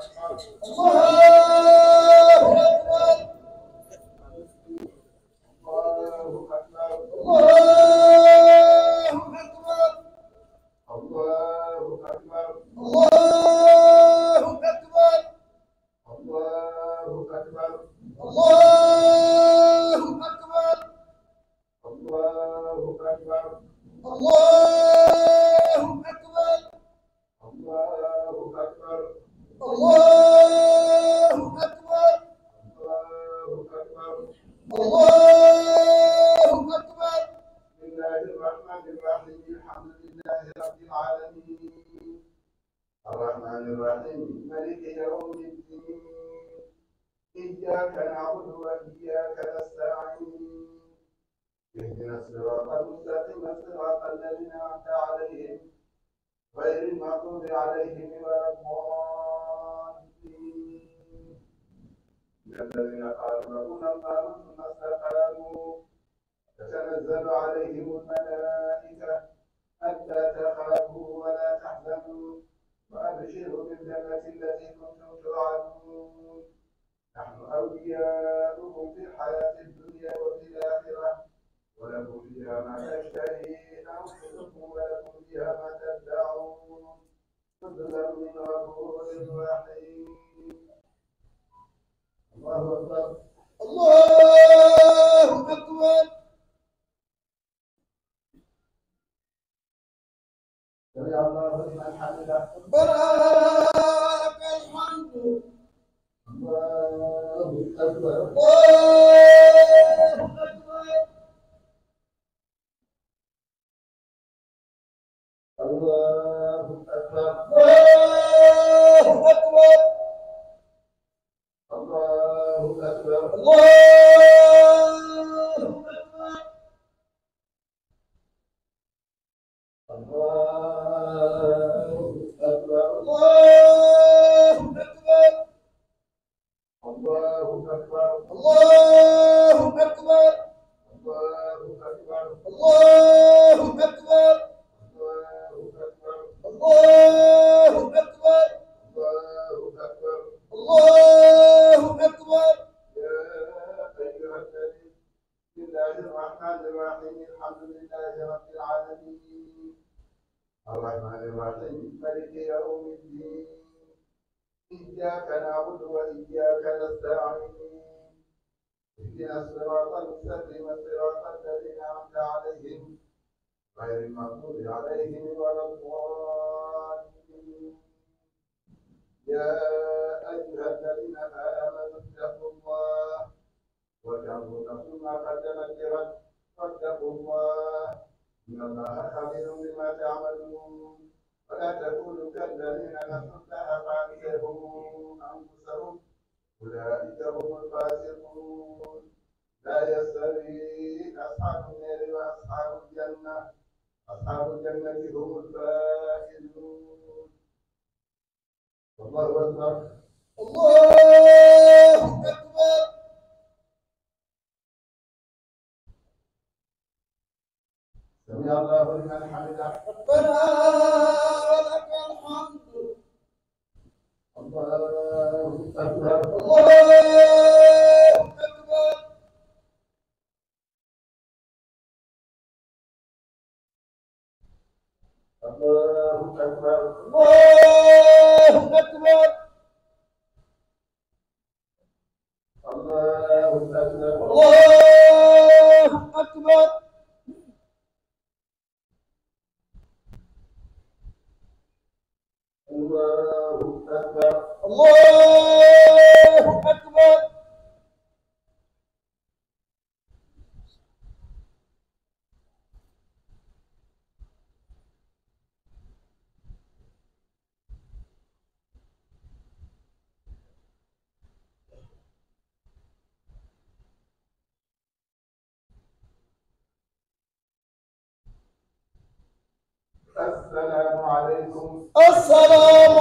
السلام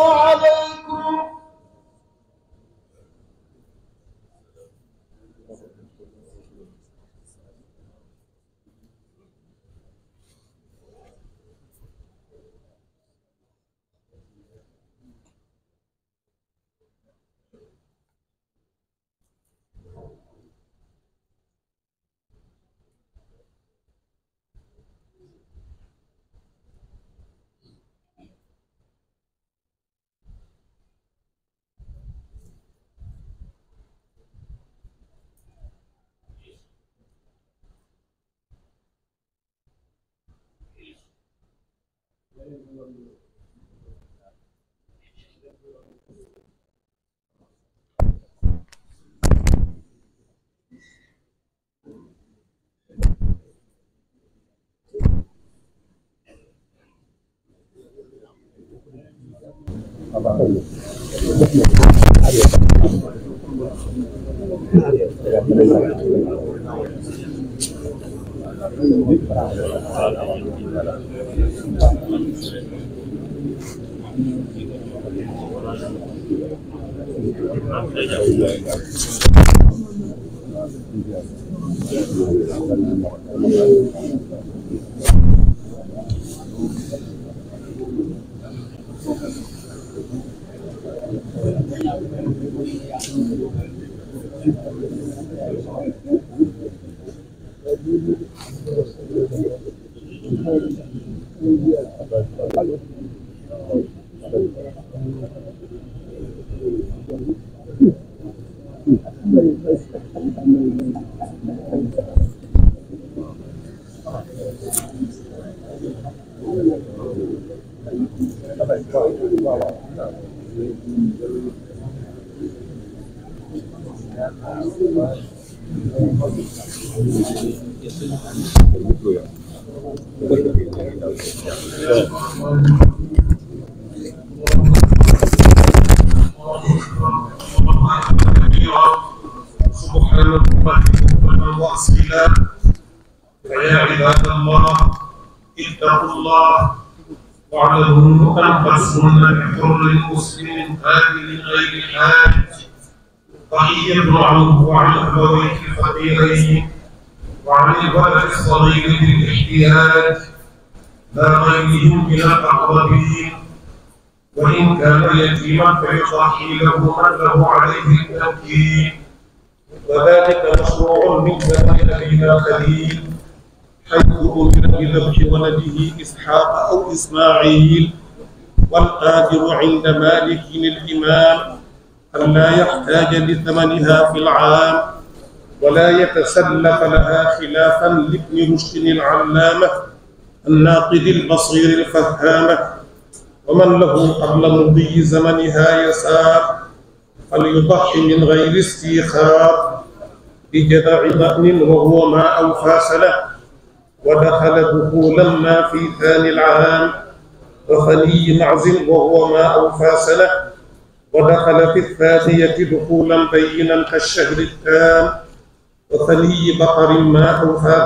عليكم. فيا عباد الله اتقوا الله واعلموا أن قد سن بحر مسلم هادي غير حاج تحية عنه وعن أبويه الفقيرين وعن الولد الصغير بالاحتياج لا غيرهم من الأقربين وإن كان يتيما فيضحي له من له عليه التمكين وذلك مشروع من زمن أبينا خليل حيث أمر بذبح ولده إسحاق أو إسماعيل والقادر عند مالك الإمام أن لا يحتاج لثمنها في العام ولا يتسلف لها خلافا لابن رشد العلامة الناقد البصير الفهامة ومن له قبل مضي زمنها يسار فليضحي من غير استيخار بجذع ضأن وهو ما أوفى سنة ودخل دخولا ما في ثاني العام وخلي معز وهو ما أوفى سنة ودخل في الثانية دخولا بينا كالشهر التام وخلي بقر ما أوفى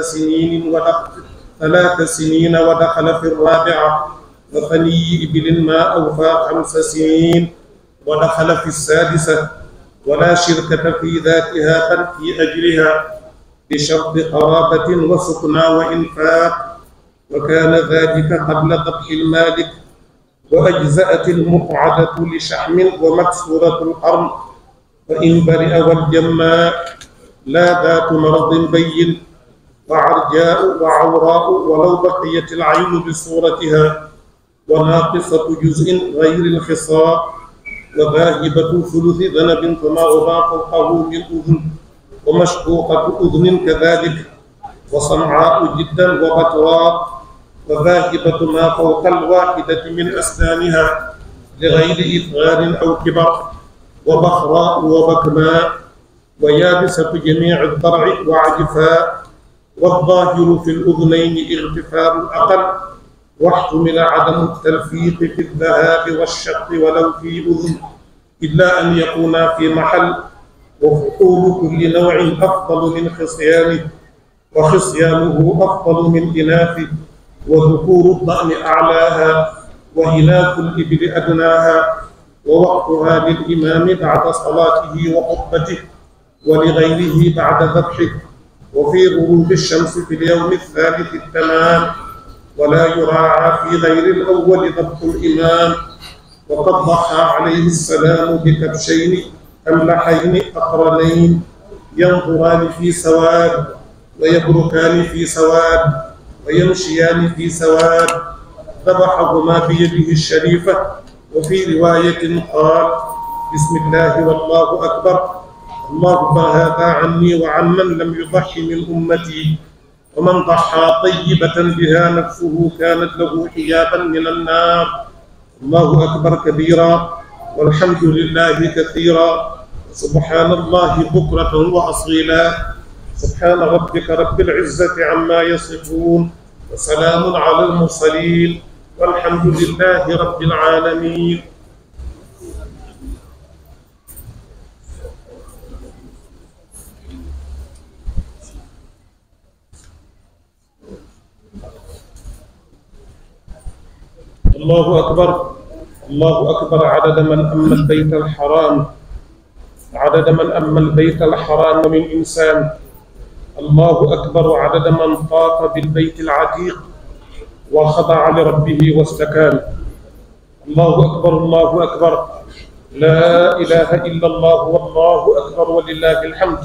3 سنين ودخل في الرابعة وخلي إبل ما أوفى 5 سنين ودخل في السادسة ولا شركة في ذاتها بل في أجرها بشرط قرابة وسكنى وإنفاق وكان ذلك قبل ذبح المالك وأجزأت المقعدة لشحم ومكسورة القرن وإن برئ والجماء لا ذات مرض بين وعرجاء وعوراء ولو بقيت العين بصورتها وناقصة جزء غير الخصاء وذاهبة ثلث ذنب فما أضاف فوقه من أذن ومشقوقة أذن كذلك وصنعاء جدا وبتراء وذاهبة ما فوق الواحدة من أسنانها لغير إثغار أو كبر وبخراء وبكماء ويابسة جميع الضرع وعجفاء والظاهر في الأذنين اغتفار الأقل واحتمل عدم التلفيق في الذهاب والشق ولو في أذن إلا أن يكونا في محل وفصول كل نوع أفضل من خصيانه وخصيانه أفضل من إناثه وذكور الضأن أعلاها وإناث الإبل أدناها ووقتها للإمام بعد صلاته وخطبته ولغيره بعد ذبحه وفي غروب الشمس في اليوم الثالث التمام ولا يراعى في غير الأول ذبح الإمام وقد ضحى عليه السلام بكبشين أملحين أقرنين ينظران في سواد ويبركان في سواد ويمشيان في سواد ذبحهما بيده الشريفة وفي رواية قال بسم الله والله أكبر اللهم هذا عني وعن من لم يضحي من أمتي ومن ضحى طيبة بها نفسه كانت له حجابا من النار. الله أكبر كبيرا والحمد لله كثيرا سبحان الله بكرة وأصيلا. سبحان ربك رب العزة عما يصفون وسلام على المرسلين والحمد لله رب العالمين. الله أكبر الله أكبر عدد من أما البيت الحرام، عدد من أما البيت الحرام من إنسان. الله أكبر عدد من طاف بالبيت العتيق وخضع لربه واستكان. الله أكبر الله أكبر لا إله إلا الله والله أكبر ولله الحمد.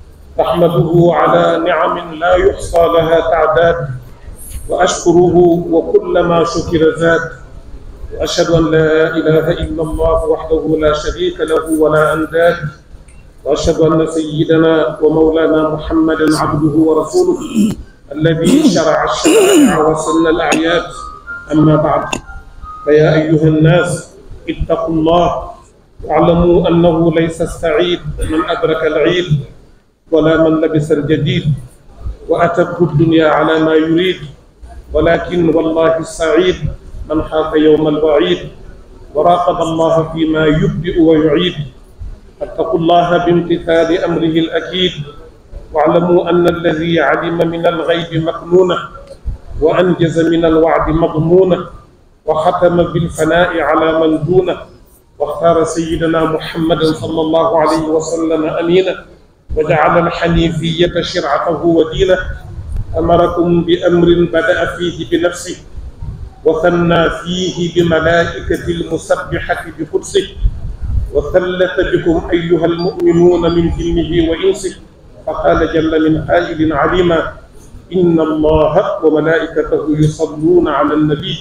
أحمده على نعم لا يحصى لها تعداد وأشكره وكل ما شكر زاد. وأشهد أن لا إله إلا الله وحده لا شريك له ولا أنداد. وأشهد أن سيدنا ومولانا محمدا عبده ورسوله الذي شرع الشرائع وسن الأعياد. أما بعد، فيا أيها الناس اتقوا الله واعلموا أنه ليس السعيد من أدرك العيد ولا من لبس الجديد وأتته الدنيا على ما يريد، ولكن والله السعيد من خاف يوم الوعيد وراقب الله فيما يبدئ ويعيد. فاتقوا الله بامتثال أمره الأكيد، واعلموا أن الذي علم من الغيب مكنونة وأنجز من الوعد مضمونة وختم بالفناء على من دونه، واختار سيدنا محمد صلى الله عليه وسلم أمينا وجعل الحنيفية شرعته ودينه. أمركم بأمر بدأ فيه بنفسه وثنى فيه بملائكة المسبحة بقدسه، وثلث بكم أيها المؤمنون من جنه وإنسه، فقال جل من قائل عليما: إن الله وملائكته يصلون على النبي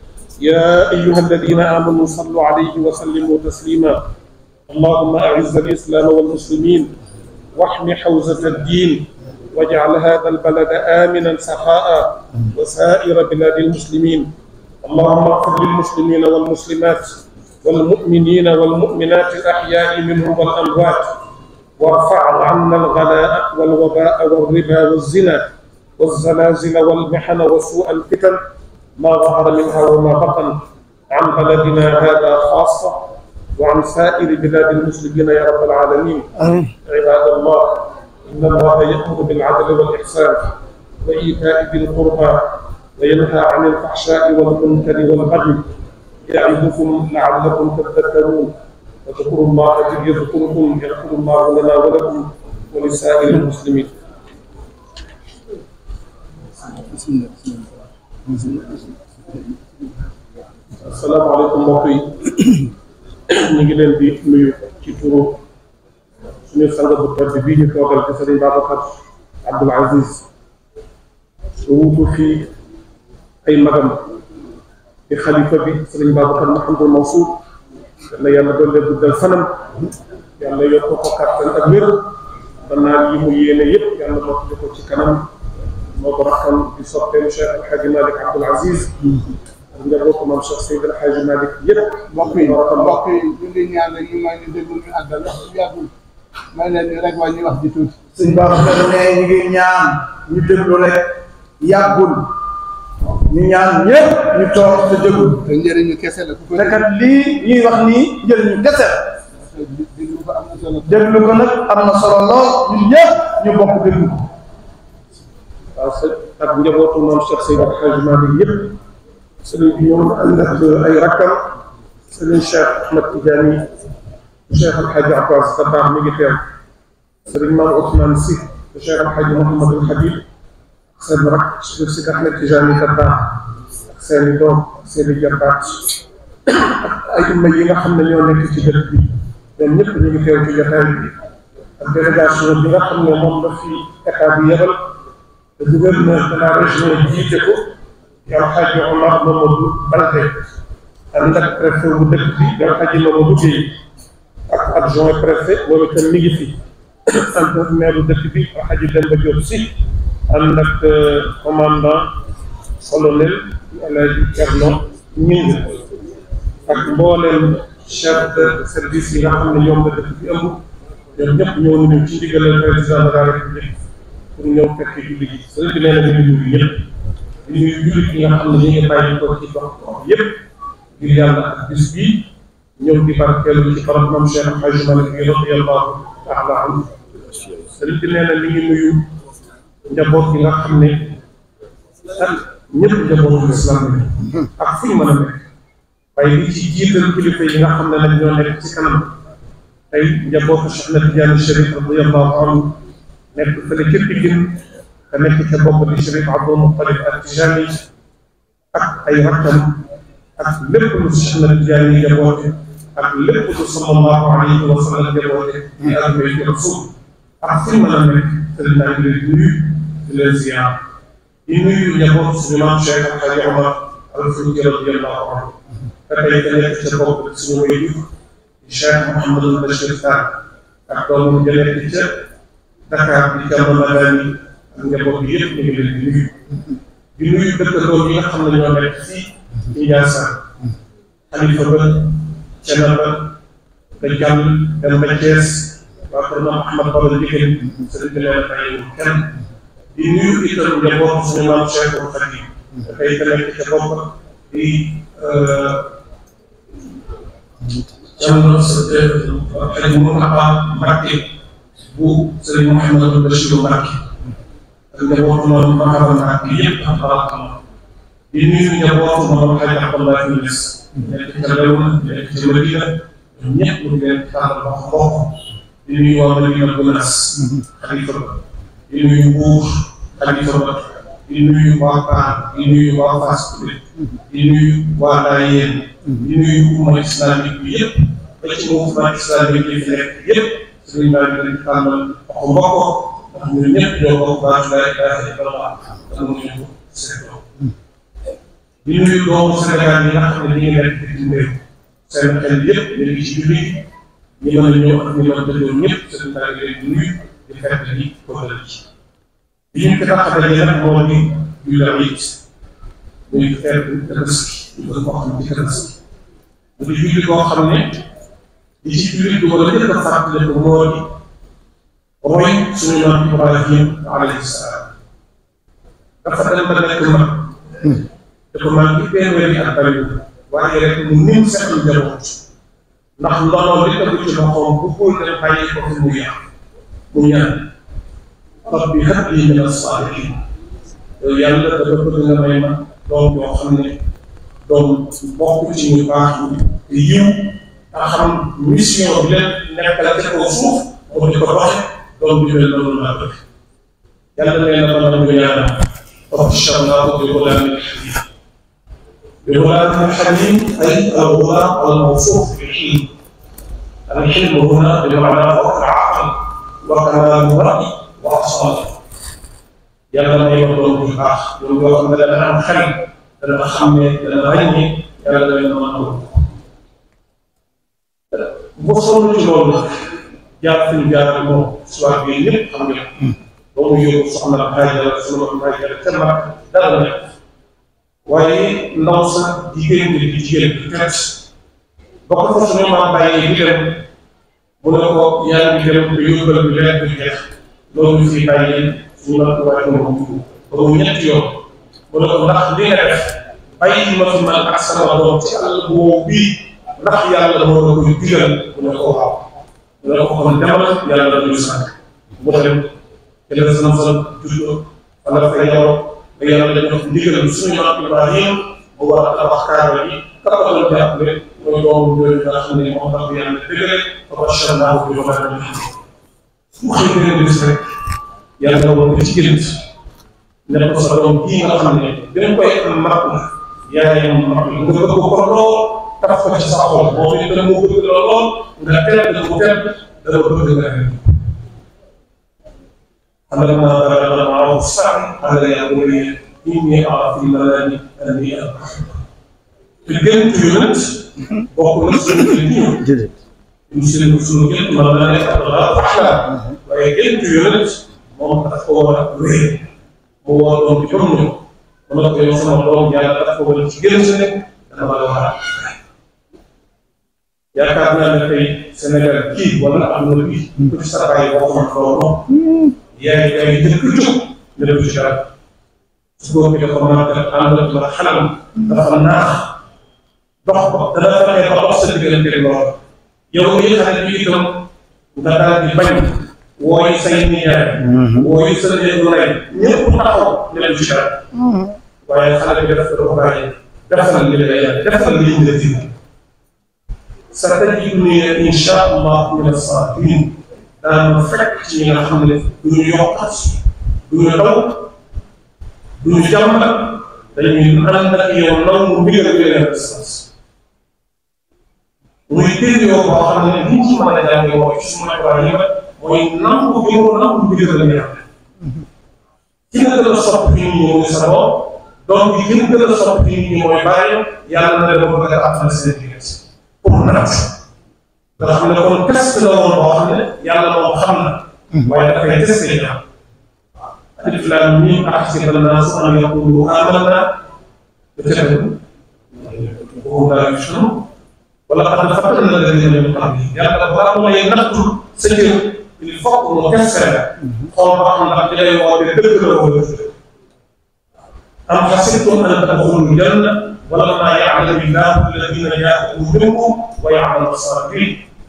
يا أيها الذين آمنوا صلوا عليه وسلموا تسليما. اللهم أعز الإسلام والمسلمين واحم حوزة الدين واجعل هذا البلد آمنا سخاء وسائر بلاد المسلمين. اللهم اغفر للمسلمين والمسلمات والمؤمنين والمؤمنات الأحياء منهم والأموات، وارفع عنا الغلاء والوباء والربا والزنا والزلازل والمحن وسوء الفتن ما ظهر منها وما بطن عن بلدنا هذا خاصة وعن سائر بلاد المسلمين يا رب العالمين. عباد الله، إن الله يأمر بالعدل والإحسان وإيتاء ذي القربى وينهى عن الفحشاء والمنكر والبغي يعظكم لعلكم تذكرون. واذكروا الله يذكركم يغفر الله لنا ولكم ولسائر المسلمين. السلام عليكم mbokk yi. ñu ngi leen di nuyu ci turu suñu sang bu tedd bii ñu toogal ci Sëriñ Babacar Abdoul Aziz wuutu fii ay magam di xalifa bi Sëriñ Babacar Mouhamadou Mansour. yàlla yàlla doole guddal fanam, yàlla yokk ko kàttan ak wér ba naal yi mu yéene yëpp yàlla mottali ko ci kanam. moo ko raxam di soppeelu Cheikh El Hadji Malick Abdoul Aziz ak njabootu maam Cheikh Seydi El Hadji Malick yëpp. mbokk yi ñu ngi ñaan rek ñu may ñu déglu ñu àggal yàggul may leen ni rek waa ñuy wax di tuuti. sëñ Babacar ne ñu ngi ñaan ñu déglu rek yàggul ñu ñaan ñëpp ñu toog te déglu. te njëriñu kese la ku ko te kat lii ñuy wax nii njëriñu kese la. déglu ko am na solo. déglu ko nag am na solo lool ñun ñëpp ñu bokk déglu ko. waaw ak njabootu maam Cheikh Seydi El Hadji Malick yëpp. sëriñ bi ñoom ànd ak ay rakkam sëriñ Cheikh Ahmed Tidiane Cheikh El Hadji Abbas Dabakh mi ngi teew. sëriñ Maam Ousmane Sy Cheikh El Hadji Mouhamadou Habib seen rak Seydi Ahmed Tidiane Dabakh ak seen i doom seen i jarbaat ak ay umma yi nga xam ne ñoo nekk ci dëkk bi ñoom ñëpp ñu ngi teew ci jotaay bi ak délégation bi nga xam ne moom la fi état bi yebal te gouverneur de la région jiite ko El Hadji Omar Mamadou Balde ànd ak préfet bu dëkk bi El Hadji Mamadou Guèye ak adjoint préfet boobu itam mi ngi fi ànd ak maire bu dëkk bi El Hadji Demba Diop Sy ànd ak commandant colonel El Hadj Thierno Gningue ak mbooleem chef de service yi nga xam ne ñoom la dëkk bi ëmb ñoom ñëpp ñëw nañu ci ndigalal président de la république pour ñëw fekk julli gi sëriñ bi nee na ñu nuyu ñëpp di nuyu jullit yi nga xam ne ñu ngi bàyyi ko ci gox yëpp ngir yàlla ak bis bii ñëw di barkeelu ci barab moom Cheikh El Hadj Malick radiyallahu taala anhu sëriñ bi nee na li ngi nuyu njaboot yi nga xam ne ak ñëpp njabootu islam bi ak fu ñu mën a nekk waaye li ci jiital kilifa yi nga xam ne nag ñoo nekk ci kanam tey njabootu Cheikh na Tidiane Chérif radiyallahu anhu nekk fële ca Pikine te nekk ca bopp di Chérif Abdul Muttalib at-Tijani ak ay rakkam ak lépp lu Cheikh na Tidiane yi njaboote ak lépp lu sallallahu alayhi wa sallam njaboote di ak may rasul ak fu ñu mën a nekk sëriñ naa ngi leen di nuyu di leen ziar di nuyu njaboot suñu maam Cheikh El Hadj Omar al-Fouti radiyallahu anhu te tey ka nekk ca bopp suñu waajur di Cheikh Mouhamadul Bachir Tall ak doomam ja nekk ca Dakar di Thierno Madani ak njaboot bi yëpp ñu ngi leen di nuyu dëkkandoo yi nga xam ne ñoo nekk fii ci Ndiassane xalifa ba Thiénaba nga jàll dem ba Thiès waa kër maam Ahmad Baba Ndieguène sëriñ bi nee na bàyyiwul kenn di nuyu itam njaboot suñu maam Cheikhul Khadim dafay ka nekk ca bopp di Thierno Xaj Moustapha Mbacké bu sëriñ Mouhamadou Bachir Mbacké ak njabootu moom Mahara Mbacké yëpp am baraka di nuyu njabootu moom Xaj Abdoulaye Niass nekk ca Léona nekk ca Madina ñëpp ñu leen tàllal wax mbokk di nuyu waa Madina Gounass xalifa ba di nuyu Mbour xalifa ba di nuyu waa Paar di nuyu waa Fass di nuyu waa Layeen di nuyu umma islamique bi yëpp ba ci mouvement islamique yi fi nekk yëpp sëriñ baa ngi leen di tànnal waxu mbokk ndax ñun ñëpp ñoo bokk baatu laa ilaaha illallah te mënuñu ko seetloo di nuyu doomu Sénégal yi nga xam ne ñu ngi nekk bitim réew seen xel yëpp ñu ngi ci julli ñi mën a ñëw ak ñi mën a dëggoo ñëpp sëriñ baa ngi leen di nuyu di fekk di ko dal ci li ñu ko tax a daje nag moo di julli it muy feet Tabaski ñu gën koo xam ci Tabaski mu di julli koo xam ne li ci julli du wala njëkk a fàttali ko moo di roy suñu maam Ibrahim alayhi salaam dafa dem ba nekk mag dafa mag bi benn weer ak bariwul waaye rek mu nim seetlu njaboot ndax ndono li tegu ci loxoom bu koy dem bàyyi ko fi mu yàq mu ñaan rabbi hab li min as-saalihiin yow yàlla dafa bëgg nga may ma doom yoo xam ne doom bokk ci ñu baax te yiw nga xam mission bi leen nekkal ca kaw suuf moo di ko doxe doom bi mel noonu laa bëgg yàlla nee na ma ñu ñaanal rabbi shamlaahu bi ghulaamin haliim bi ghulaamin haliim ay al-ghulaam al-mawsuuf bil-hilm al-hilm huna bi maanaa al-aql wa kamaalu ra'yi wa asal yàlla may ma doom bu baax doom yoo xam ne dana am xel dana xam ne dana ràññee yàlla may na ma am boo sonn ci loolu jaar fi ñu jaar moom soit bi ñëpp xam nga ba mu yóbbu soxna Haajara sunu Haajara ca mag dara la nekk waaye ndaw sax jigéen ñi di jigéen di tret ba ko fa suñu maa bàyyee di dem mu ne ko yaa ngi dem ba yóbbal bi leer bi jeex loolu fi bàyyee suñu la wàcc moom ba mu ñetti yoon mu ne ko ndax li nga def bàyyi ma fi man ak sama doom ci àll bu wow bii ndax yàlla moo la koy digal mu ne ko waaw mu ne ko kon demal yàlla la ñu sànq mu dem te la sama fan juddoo wala fa yaroo ba yàlla la jox ndigal suñu maam Ibrahim mu war a tabax kaaba yi kabatal jàppale mooy doomu yooyu nga xam ne moom tax yàlla dëgale fa basharnaahu bi ghulaamin haliim mu xëy benn bis rek yàlla woon ko ci gént ne ko sa doom kii nga xam ne dañ koy am mag la yaayam mag la nga bëgg ko lool taf ko ci sa xol moom it dana mu bëgg la lool nga teel ko teel dana bëgg nga ren فلما بلغ معه السعي قال يا بني إني أرى في المنام أني أذبحك. الجنة يونت وقل نفس الدين جدد يمسك نفس الجنة ما لا يقدر أحلى وهي جنة يونت ما تقوى وين mu woo doom bi comme ñëw mu ne ko yow sama doom yàlla daf ko wala ci gën sa nekk dama la war a yaakaar naa ne tey Sénégal kii wala am na bii ku ci sa bàyyi waxoon loolu yaay dëkk jóg ne du ci dara su boobu dafa màggal ànd la xalam dafa naax dox ko dana fexe ba dox sa diggante lool yow mii xale bi itam nga daal di bañ wooy say nijaay wooy sa néegu rey ñëpp taxaw ne du ci dara waaye xale bi def ko bàyyi defal li la yàlla defal li ñu la dig satajiduni insha allah min as-sabirin daan fekk ci ñi nga xam ne duñu yokkat duñu daw duñu jàmbat dañuy ànd ak yow nangu ndigal bi leen distance muy dégg yow boo xam ne liñ ci mën a jàngee mooy ci suma yi mooy nangu bi mu nangu ndigal la yàlla ki nga gën a sopp fi nit ñi mooy sa bopp donc bi gën a sopp fi nit ñi mooy bàyyi yàlla na dama bëgg a àttal seen diggante pour natt nga xam ne kon test la woon boo xam ne yàlla moom xam na waaye dafay testé ñaar alif laam miim ahasiba an-naasu an yaqulu aamanna وهم لا يفتنون ولقد فتنا الذين من قبلهم yàlla balaa mu lay nattul sa jëf il faut que mu testé la xool ba xam ndax li lay woote dëgg la wala dëgg am xasibtum an tadxulul janna ولما يعلم الله الذين جاهدوا منكم ويعلم الصابرين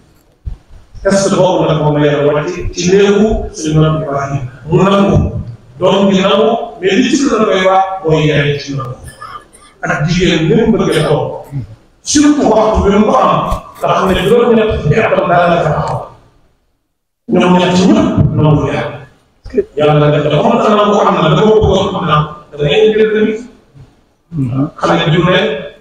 test boobu nag moom la yàlla wàcce ci néegu suñu maam Ibrahima mu nangu doom bi nangu mais li ci gën a doy waar mooy yaay ci nangu ak jigéen ñi mu bëgg a toog surtout waxtu bi mu ko am nga xam ne juróom-ñett ci atam daanaka taxaw ñoom ñett ñëpp nangu yàlla yàlla def na comme que nangu am na dama bëggoon xam naa da ngay jël tamit xale bi ne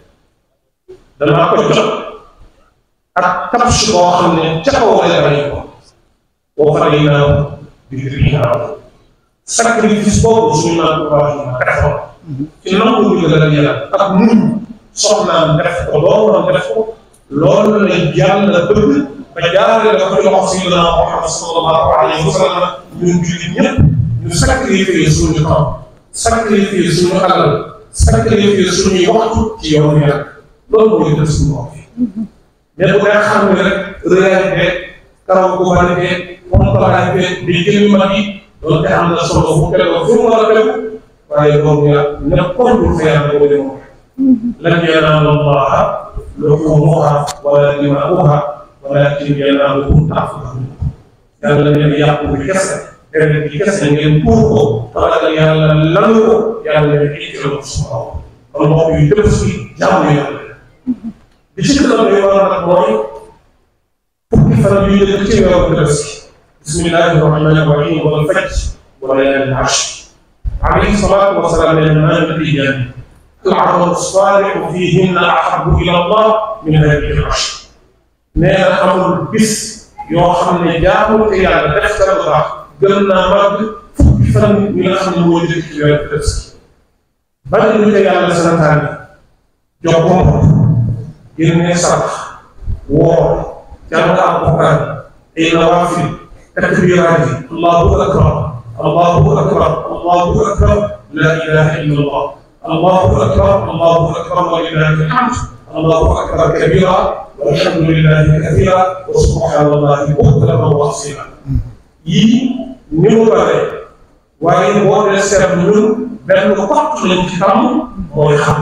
danaa ko jot ak tabs boo xam ne ca kaw lay bàyyi ko boo xale yi naaw di diri naaw sacrifice boobu suñu naan ko baax na defoon ci nangu ñu gëgal yàlla ak muñ soxnaam def ko loolu def ko loolu la yàlla bëgg ba jaarale la ko jox Sayyidina Muhammad sallallahu alayhi wa sallam ñun jullit ñëpp ñu sacrifier suñu temps sacrifier suñu alal sacrifier suñuy waxtu ci yoonu yàlla loolu mooy def suñu bopp mais bu dee xam ne rek rëyaay beeg karaw bu bari beeg montalaay beeg di jëli mag yi loolu te am na solo bu tegoo fu mu war a tegu waaye boobu yaa nekkoon du fa yàlla boobu de moom lan yanaala llaaha luhuumuhaa wala dimaa'uhaa walaakin yanaaluhu taqwaa yàlla ngeen yàqu bi kese deret bi kese ngeen tuur ko wala yàlla lanu ko yàlla ngeen itteel ko subhaanahu kon mbokk yi dëpp si jàmm yàlla bi ci gën a doy waar nag mooy fukki fan yu njëkk ci weeru Tabaski bismillaahi rahmaani rahiim wal fajr wa layaalin ashr alayhi salaatu wa salaam nee na nabiyyan al-amalu saalihu fiihinna ahabbu ila Allah min haadihi al-ashr nee na amul bis yoo xam ne jaamu te yàlla def sa lu baax gën naa màgg fukki fan yi nga xam ne moo njëkk ci weeru Tabaski bari lu te yàlla santaane jox boppam génne sarax woor jàng alquran ay nawaafil takbiraat yi allahu akbar allahu akbar allahu akbar la ilaha illa allah allahu akbar wa lillahi alhamd allahu akbar kabira walhamdulillahi kathira wa subhanallahi bukratan wa asila yii ni mu bare waaye boo dee seetlu ñun benn kott lañ ci tam mooy xam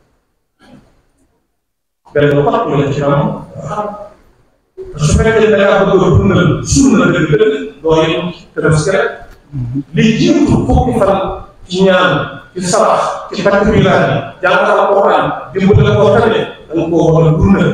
benn kott lañ ci tam su fekkee da ngaa bëgg a dundal sunna dëgg-dëgg doo yem Tabaski rek li jiitu fukki fan ci ñaan ci sarax ci takbiraat yi jàng alquran dimbale koo tane da nga koo war a dundal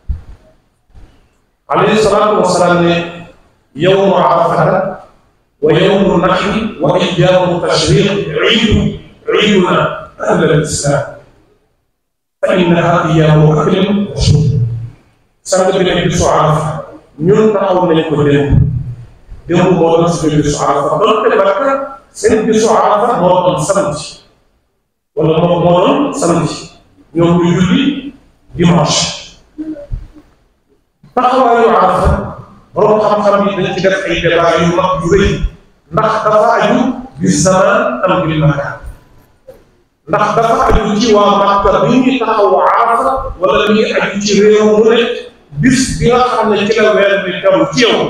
alayhi salaatu wa salaam ne yawmu arafata wa yawmu nahri wa ayyaamu tashriq ciiduna ahlal islam fa innaha ayyaamu aklin wa shurb sang bi ne bisu Arafa ñun taxaw nañ ko démb moo doon suñu bisu Arafa doonte Makka seen bisu Arafa moo doon samedi wala moo doon samedi ñoom ñu julli dimanche taxawaayu Arafa borom xam-xam yi dañ ci def ay débat yu mag yu rëy ndax dafa aju بالزمان أم بالمكان ndax dafa aju ci waa Makka bi ñuy taxaw Arafa wala mi ngi aju ci réew mu ne bis bi nga xam ne ci la weer bi teru ci yow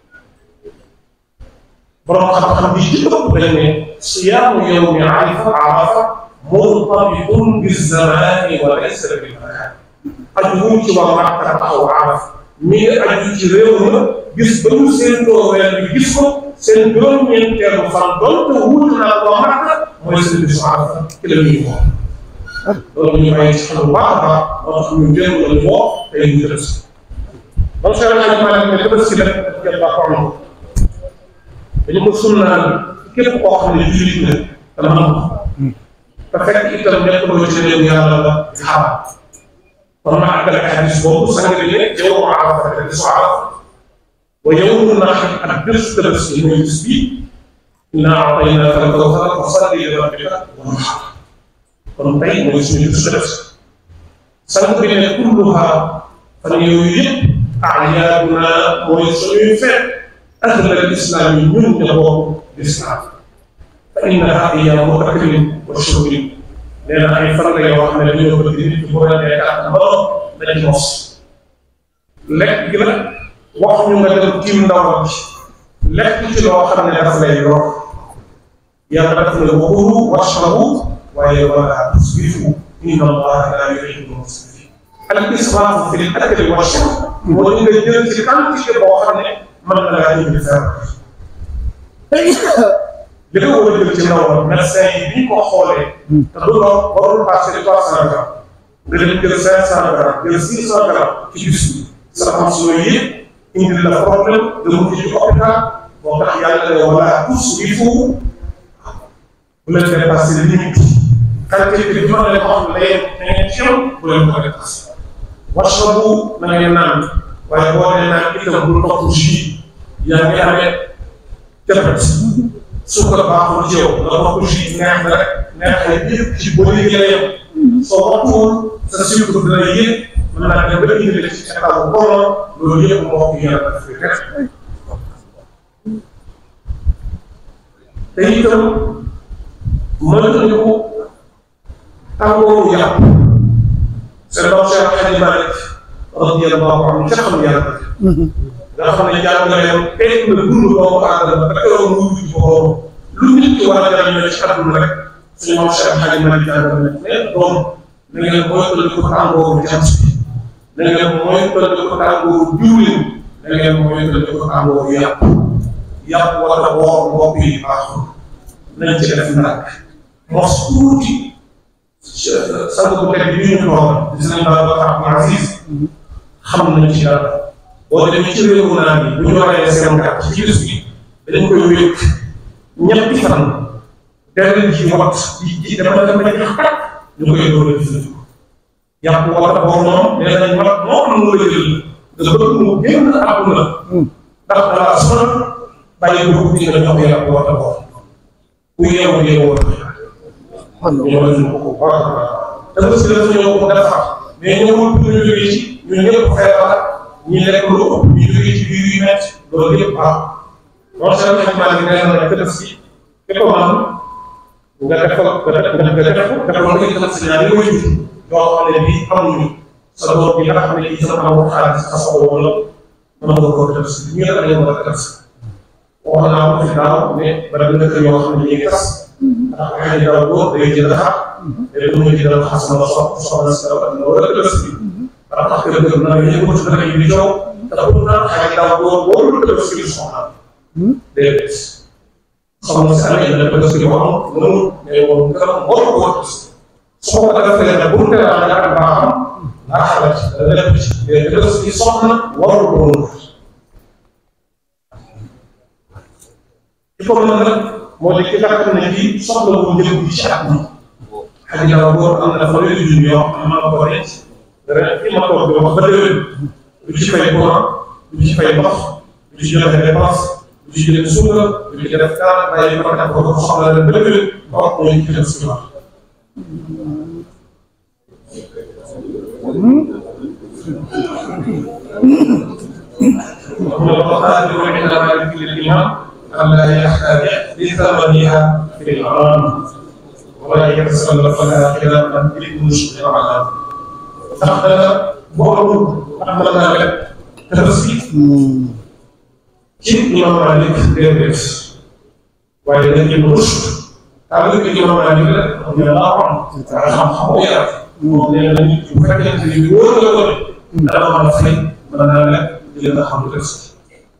borom xam-xam bi ci ëpp dañ ne siyaamu yawmi Arafa murtabitun bizamani wa laysa bil makan aju ci waa Makka taxaw Arafa mi ngi aju ci réew ma gis ba ñu séentoo weer bi gis ko seen juróom-ñeenteelu fan doonte wuute naa waa Makka mooy seen bisu Arafa ci la ñuy woo loolu ñu bàyyi ci xel bu baax a baax moo tax ñu jéem la ñu woo tey ñu tëbës donc seen laaj maa ne tëbës si rek jël baax ko am dañu ko sunnaal képp koo xam ne jullit na te man ko te fekk itam nekk loo ci réew yàlla la xaar kon ma àggale xadis boobu sang bi ne yow Arafa te bisu Arafa wa yawmu naxri ak bés Tabaski mooy bis bi innaa a'taynaaka al-kawsar fasalli li rabbika wanhar kon tey mooy suñu bisu Tabaski sang bi ne kulluhaa fan yooyu yëpp a'yaadunaa mooy suñuy feet ahlal islaam yi ñun ña bokk lislaam fa innahaa ayyaamu aklin wa shurbin nee na ay fan la yoo xam ne dañoo bëgg nit ñi boo leen ak mbooloo dañ mos lekk gi nag wax ñu nga dem tiim ndawal ci lekk ci loo xam ne daf lay yor yàlla daf ne wakulu washrabu waaye wala tusrifu inna allaha la yuhibbu al-musrifin al israfu fil akli wa shurb mooy nga jël ci quantité boo xam ne mën na laa indi li nga war a jël ci ndawal médecin yi bi ñu ko xoolee te du lool warul passé 300 grammes nga dem jël 500 grammes jël 600 grammes ci bis bi sa xam su yooyu yëpp indi la problème de mu ci hôpital moo tax yàlla ne wala tusrifu bu leen dépassé limite quantité bi ma leen wax ne da ngeen ci bu leen ko dépassé washrabu na ngeen naan waaye boo nee naan itam bul topp jus yaa ngi amee jabet suukar baaxul ci yow nga topp jus neex na rek neexee yëpp ci boo liggéey yow soo waxtuwul sa sucre dina yëg mën naa dem ba indi ci état bu bon loolu yëpp moo ko yàlla daf koy def te itam mënatuñu ko tàngooru yàpp c'est donc Cheikh Hadji Malick radiyallahu anhu ca xam yàlla nga xam ne jàngaleem teg na dund doomu aadama ba keroog mu wuti borom lu nit ki war a jariñoo ci àdduna rek suñu moom Cheikh Hadji Malick jàngale ne doom na ngeen moytandiku tàngooru jant bi na ngeen moytandiku tàngooru diwlin na ngeen moytandiku tàngooru yàpp wala boor mbokk yi baaxul nañ ci def nag mos tuuti sang bu teg bi ñu toog gis nañ Babacar Abdou Aziz xam nañ ci dara boo demee ci réewu naan yi bu ñu waree seen gàtt ci gis bi dañ koy wékk ñetti fan deret ji wat ji dama dama jox kat ñu koy door a jëfandikoo yàpp wala boobu moom nee nañ mat moo am lu la jël nga bëgg mu génn àdduna ndax dala sonal bàyyi ko bi nga jox yàpp wala boobu ku yeewu yeewu ñoo ko baax te aussi dafa ñëw ko defar mais ñëwul pour ñu jógee ci ñun ñëpp feebar ñi lekk lu ëpp ñu jógee ci biir yu métti loolu yëpp baax non seulement xamaa ni nee na def si képp man nga defal nga itam si ñaari wajur yoo xam ne bii amuñu sa doom bi nga xam ne kii sama amul xaalis sa soxla wala mën nga koo def si ñu ne dañoo war a def si wax naa ko fi daaw ne bari na kër yoo xam ne ñuy tas ndax xëy na daaw góor day jënd xar te du ma jëndal xar sama soxna si daaw ak wala def si ndax tax kër gër naa yëngu ko ci dara yi di jow te bu naan xëy na daaw góor boobu def si soxna déedéet soxna si amee na def si moom mënul mais moom këram moo ko wut su ko defee ne bu mu teel a ñàkk baaxam naa xalaat da def ci mais def si soxna warul ko woon il faut que nag moo di ki nga xam ne kii soxla wu njëkk bi ci at mi xëy na góor am na fanweeri junni yoo xam ne mën na ko denc ren fii ma toog di wax ba déwén du ci fay courant du ci fay ndox du ci joxe dépense du ci jënd suukar du ci def dara bàyyi ko def ko soxla leen ba déwén ndox mooy ci def si wax ألا يحتاج لثمنها في الغرام ولا يتصرف لها خلافا بالمشكل على فقد بورو أحمد لك تفسير كيف إمام مالك ديرس وإذا كان رشد تعرف الإمام مالك رضي الله عنه عن حويات ومن يفكر في يقول أنا ما في من هذا اللي دخل الرزق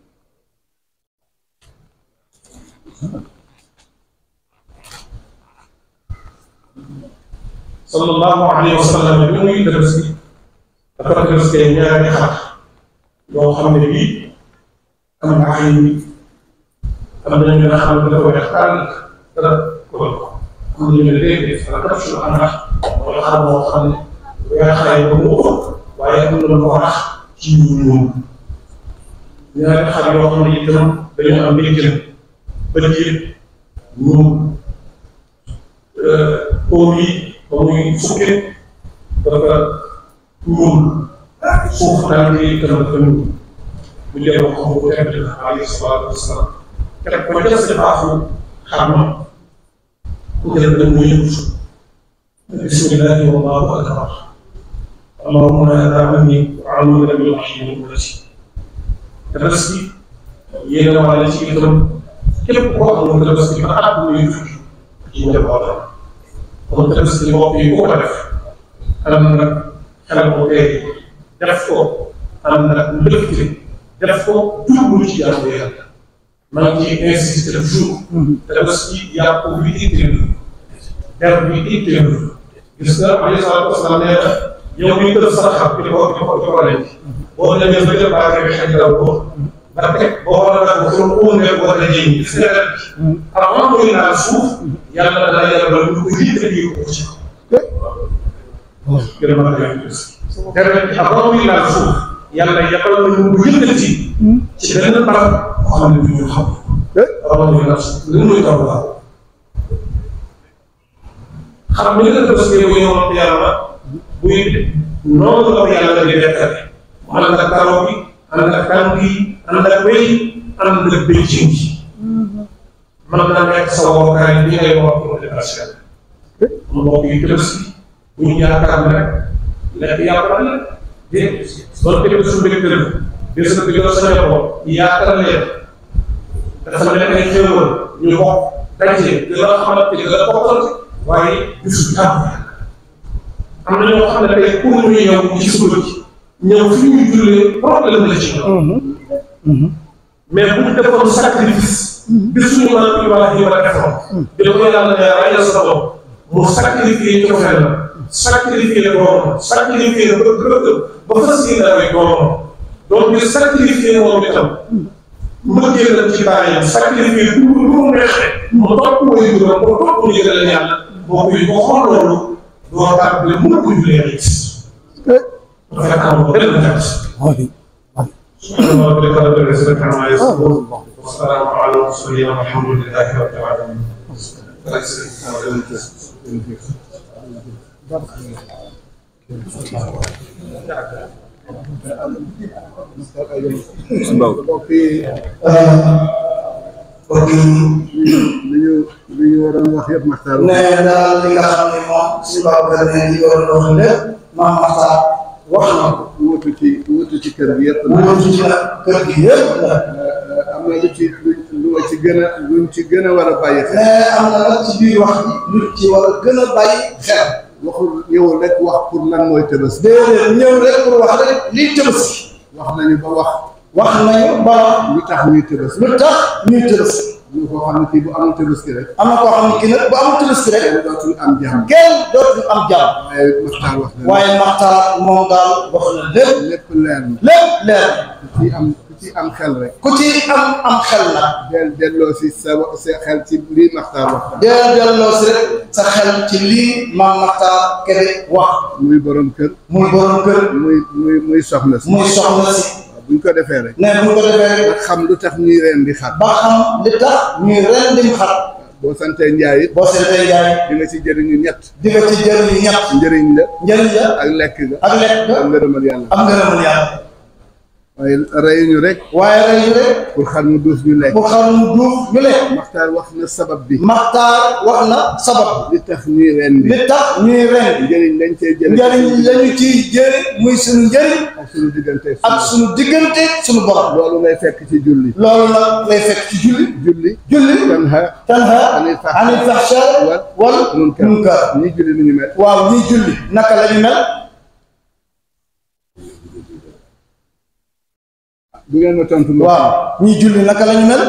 صلى الله عليه وسلم يوم يدرس dafa def kay ñaari xar yoo xam ne bii am na ay am na ñu nga xam ne dafa weex tàll dara ko am na ñu ne déedéet dara def su am ndax mooy xar moo xam ne weexaay ba mu ëpp waaye am na lu ko rax ci ñuul ñaari xar yoo xam ne itam dañu am mbégteem bët yi ñuul óom yi ba muy fukki dafa ñuul suuf daal di itam dafa ñuul bu jëlee wax ko tedd la alayhi salaatu wasalaam teg ko ca si baaxu xam-xam ku jël dem mu yëngu bismillahi wallahu akbar allahumma hada minni wa amina bil ahyi ummati tabaski yéen a wàll ci itam képp koo xam ne tabaski ba at muy tukki ci njabootam kon tabaski bopp yi ko def am nag xelal ko tey def ko am nag mbëkkte def ko jublu ci jaamu yàlla maa ngi ciy insister toujours tabaski yàpp bi itteel der bi itteel gis nga alayhi salaatu wasalaam nee na yow mi tëdd sa xam di ko leen boo demee ba jël baage bi xaj daw ko ba teg boo war a dagg pour óonee boo dajee ñi gis nga ren avant muy naan suuf yàlla dana yàlla lu ko yitteel ko ci gërëm ak yàlla bi avant muy naan suuf yàlla yabal na ñu ko yëkkati ci benn barab boo xam ne du ñu xam avant muy naan suuf lu muy taw la xam nga li nga tabaski bu ñëwoon yàlla buy noonu la ko yàlla di dekkale mu ànd ak karo bi ànd ak tànk yi ànd ak wéy ànd ak bëccëg yi mën naa nekk sa wookaay bi ngay wax pour dépassé mu mbokk yi tabaski bu ñu yaakaar ne rek lekk yàpp la dégg doon teg suñu mbégte la des na ko sa njaboot yaakaar leen dafa nekk ay xéewal ñu bokk daje di la xamante ni la bokkal waaye gisul am na ñoo xam ne tey pour ñu ñëw ci suba ji ñëw fi ñuy jullee problème la ci ñoom mais bu ñu defoon sacrifice bi suñu maanaam Ibrahima la defoon di ko yàlla ne rayal sa doom mu sacrifier cofeel la sacrifier doomam sacrifier ba fas yéene avec doomam donc di sacrifier moom itam mbëggee la ci bàyyam sacrifier du mu neexee mu topp mooy juróom ko topp mu yëgale yàlla boo koy boo xool loolu doo tàmbale mën ko julee it dafa am benn gàtt subhana rabbika rabbil izzati amma yasifun wa salaamun ala al-mursalin walhamdulillahi rabbil alamin li ñu waroon wax yëpp Maxtaar nee daal li nga xam ne moom si Babacar ne li waroon wax lépp maam Maxtaar wax na ko. wutu ci kër gi yëpp la. wutu ci kër gi yëpp la. am na luñ ci gën a war a bàyyi xel. mais am na nag ci biir wax ji luñ ci war a gën a bàyyi xel. waxul ñëw rek wax pour lan mooy Tabaski. déedéet ñëw rek pour wax rek lii Tabaski. wax nañu ba wax. wax nañu ba lu tax ñuy Tabaski. lu tax ñuy Tabaski. ñu ko xam ne kii bu amul Tabaski rek. am na koo xam ne kii nag bu amul Tabaski rek. kenn dootul am jàmm. kenn dootul am jàmm. waaye Maxtaar wax na. waaye Maxtaar moom daal wax na lépp. lépp leer na. lépp leer ku ci am xel rek. ku ci am xel nag. delloo si sa xel ci lii Maxtaar wax. delloo si rek sa xel ci lii maam Maxtaar Kébé wax. muy borom kër. muy borom kër. muy soxna si. muy soxna si. buñ ko defee rek. nee buñ ko defee rek. ba xam lu tax ñuy ren di xar. ba xam li tax ñuy ren di xar. boo santee Njaay it. boo santee Njaay. di nga ci jëriñu ñett. di nga ci jëriñu ñett. njëriñ la. njëriñ la. ak lekk ga. ak lekk ga. ak ngërëmal yàlla. ak ngërëmal yàlla. waaye reyuñu rek. waaye reyuñu rek. pour xar mu duuf ñu lekk. pour xar mu duuf ñu lekk. Maxtaar wax na sabab bi. Maxtaar wax na sabab. li tax ñuy rendi. li tax ñuy rendi. njëriñ lañ cee jëlee. njëriñ lañu ciy jëlee muy suñu njëriñ. ak suñu diggante. ak suñu diggante suñu borom. loolu ngay fekk ci julli. loolu nag lay fekk ci julli. julli. tanha anil fahsha wal munkar. ñii julli ni ñu mel. waaw ñii julli naka la ñu mel. bu ngeen ma tontu. waaw ñii julli naka la ñu mel.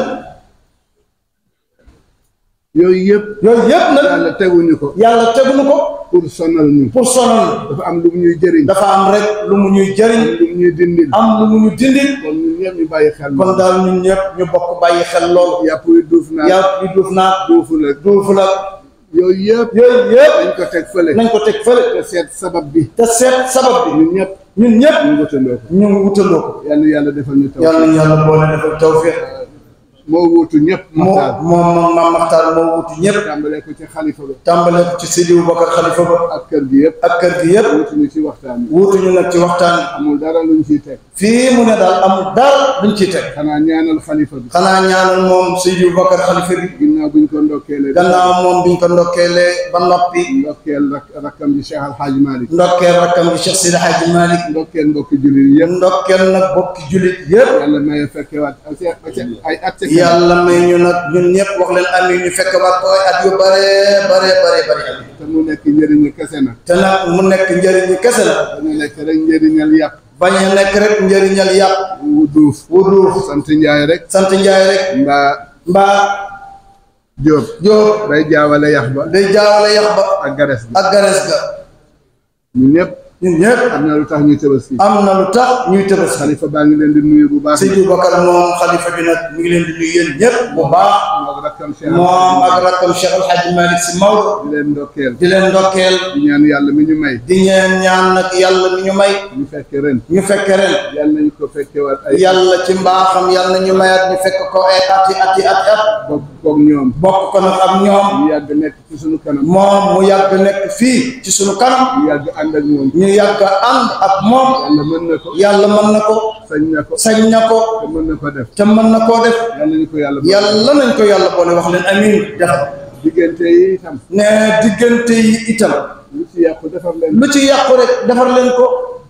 yooyu yëpp nag yàlla teguñu ko. yàlla teguñu ko. pour sonal ñu. dafa am lu mu ñuy jëriñ. dafa am rek lu mu ñuy jëriñ. am lu mu ñuy dindil. am lu mu ñu dindil. kon ñun ñëpp ñu bàyyi xel. kon daal ñun ñëpp ñu bokk bàyyi xel loolu. yàpp yi duuf naa. duufu la. yooyu yëpp. nañ ko teg fële. te seet sabab bi. ñun ñëpp. ñu wutandoo ko. yàlla defal ñu tawfiq. yàlla boole defal tawfiq. moo wuutu ñëpp. moom Maam Maxtaar moo wuutu ñëpp. tàmbalee ko ci xalifa ba. tàmbalee ko ci Seydi Boubacar xalifa ba. ak kër gi yëpp. wuutuñu ci waxtaan bi. wuutuñu nag ci waxtaan bi. amul dara luñ ciy teg. fii mu ne daal amul dara luñ ciy teg. xanaa ñaanal xalifa bi. xanaa ñaanal moom Seydi Boubacar xalifa bi. ginnaaw buñ ko ndokkeelee. ba noppi. ndokkeel rakkam ji Cheikh Al Hadj Malick. ndokkeel rakkam ji Cheikh Seydi Hadji Malick. ndokkeel mbokki jullit yëpp. ndokkeel nag bokki jullit yëpp. yàlla may fekkewaat ay at. yàlla may ñu nag ñun ñëpp wax leen amiin ñu fekkewaat ko ay at yu bare. te mu nekk njëriñu kese na. te nag mu nekk njëriñu kese na. dañu nekk rek njëriñal yàpp. bañ a nekk rek njëriñal yàpp. wu duuf. sant njaay rek. mbaa Jóob day jaawale yax ba. ak gares ga. ñun ñëpp am na lu tax ñuy tëbës. xalifa baa ngi leen di nuyu bu baax. Seydi Boubacar moom xalifa bi nag mi ngi leen di nuyu yéen ñëpp bu baax. moom ak rakkam Cheikh El Hadj Malick Sy Maodo. di leen ndokkeel. di ñaan yàlla mi ñu may. ñaan nag yàlla mi ñu may. ñu fekke ren. yàlla nañu ko fekkewaat ay. yàlla ci mbaaxam yàlla nañu mayaat ñu fekk ko ay at. bokk koog ñoom. bokk ko nag ak ñoom. ñu yàgg nekk ci sunu kanam. moom mu yàgg nekk fii ci sunu kanam. ñu yàgg ànd ak moom. ñu yàgg ànd ak moom. yàlla mën na ko. sañ na ko. te mën na koo def. yàlla nañ ko yàlla boole wax leen amiin. diggante yi itam. lu ci yàqu rek defar leen ko.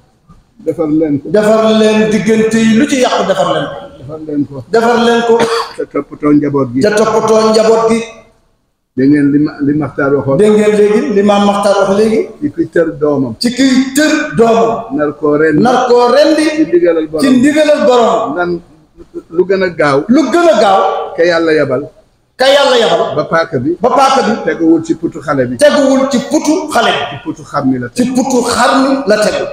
defar leen diggante yi lu ci yàqu defar leen ko. te toppatoo njaboot gi. dégg ngeen li Maxtaar waxoon. dégg ngeen léegi li Maam Maxtaar wax léegi. ci kuy tër doomam. nar koo rendi. ci ndigalal borom. nan lu gën a gaaw. ka yàlla yabal. ba paaka bi. teguwul ci putu xale bi. ci putu xar mi la tegu.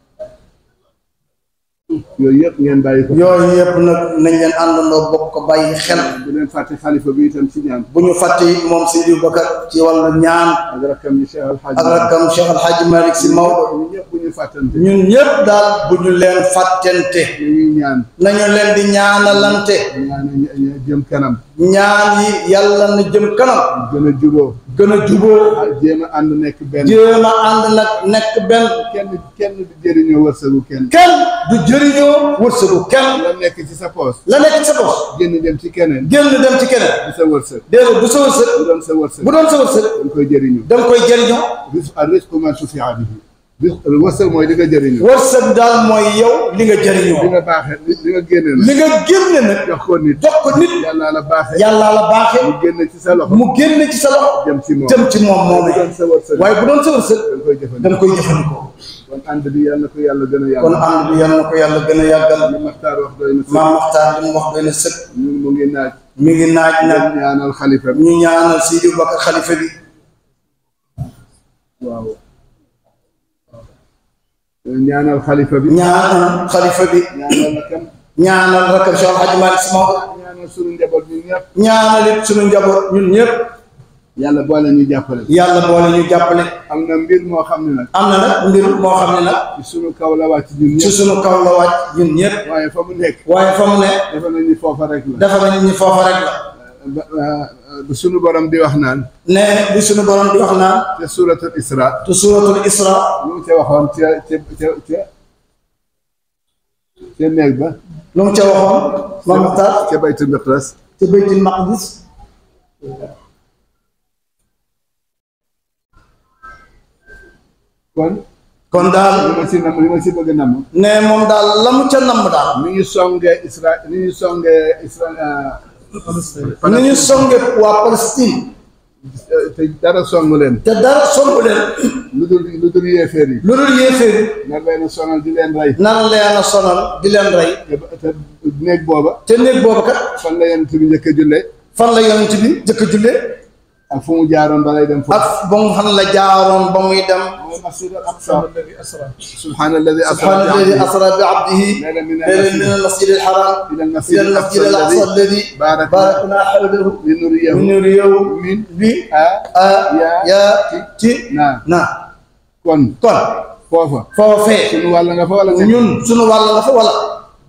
yooyu yëpp ngeen bàyyi ko. yooyu yëpp nag nañ leen àndandoo bokk ko bàyyi xel. bu leen fàtte xalifa bi itam ci ñaan. bu ñu fàtte moom Seydi Boubacar ci wàllu ñaan. ak rakkam Cheikh Al Hadj Malick Sy Maodo. ñun ñëpp daal bu ñu leen fàttente. nañu leen di ñaanalante. jëm kanam. ñaan yi yàlla na jëm kanam. gën a juboo. jéem a ànd nekk benn. kenn du jëriñoo wërsëgu kenn. la nekk ci sa poos. génn dem ci keneen. du sa wërsëg. du sa wërsëg. bu doon sa wërsëg. da nga koy jëriñoo. risque man sufi'a bihi. wërsëg mooy li nga jëriñoo. wërsëg daal mooy yow li nga jëriñoo. li nga baaxee li nga génne nag. jox ko nit. yàlla la baaxee. mu génn ci sa loxo. jëm ci moom moom. waaye bu doon sa wërsëg. da nga koy jëfandikoo. kon ànd bi yàlla na ko yàlla gën a yàggal. Maam Maxtaar li mu wax doy na sëkk. mu ngi naaj. nag. ñaanal xalifa bi. ñu ñaanal Seydi Boubacar xalifa bi. waaw. ñaanal xalifa bi. ñaanal rakkam Cheikh Al Hadj Malick Sy Maodo. ñaanal sunu njaboot ñun ñëpp. ñaanal it sunu njaboot ñun ñëpp. yàlla boole ñu jàppale. am na mbir moo xam ne nag. ci sunu kaw la wàcc ñun ñëpp. waaye fa mu nekk. dafa nañ ni foofa rek la. bu sunu borom di wax naan. te suuratul Isra. lu mu ca waxoon ca néeg ba lu mu ca waxoon moom Muxtaar ca Baytul Maqdis ca Baytul Maqdis kon daal li ma si bëgg a namm ne moom daal la mu ca namm daal ni ñu songee ni ñu songe waa Palestine te dara songu leen te dara songu leen lu dul yéeféer yi lu dul yéeféer yi nar leen a sonal di leen rey nar leen a sonal di leen rey te néeg booba te néeg booba kat fan la yonent bi njëkk a jullee fan la yonent bi njëkk a jullee ak fu mu jaaroon ba lay dem foofu ak ba mu fan la jaaroon ba muy dem masjid al aqsa subhaanalladi asra bi abdihi min al-masjid al-haram ila al-masjid al-aqsa alladi barakna hawlahu linuriyahu min ayaati na kon foofee sunu wàll nga fa wala ñun sunu wàll nga fa wala